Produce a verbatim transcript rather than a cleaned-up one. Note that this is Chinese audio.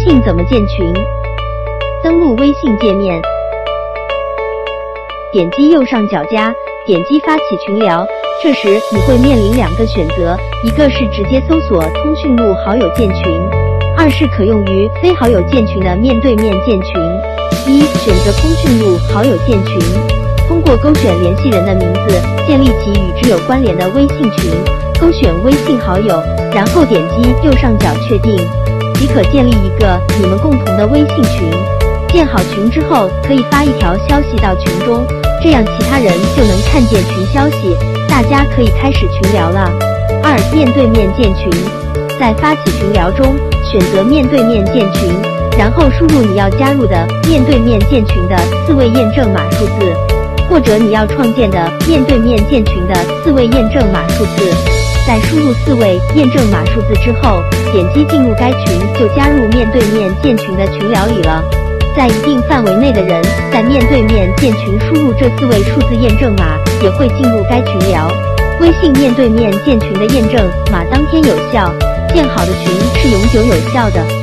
信怎么建群？登录微信界面，点击右上角加，点击发起群聊。这时你会面临两个选择，一个是直接搜索通讯录好友建群，二是可用于非好友建群的面对面建群。一、选择通讯录好友建群，通过勾选联系人的名字，建立起与之有关联的微信群，勾选微信好友，然后点击右上角确定，即可建立一个你们共同的微信群。建好群之后，可以发一条消息到群中，这样其他人就能看见群消息，大家可以开始群聊了。二、面对面建群，在发起群聊中选择面对面建群，然后输入你要加入的面对面建群的四位验证码数字，或者你要创建的面对面建群的四位验证码数字。在输入四位验证码数字之后，点击进入该群，就加入面对面建群的群聊里了。在一定范围内的人，在面对面建群输入这四位数字验证码，也会进入该群聊。微信面对面建群的验证码当天有效，建好的群是永久有效的。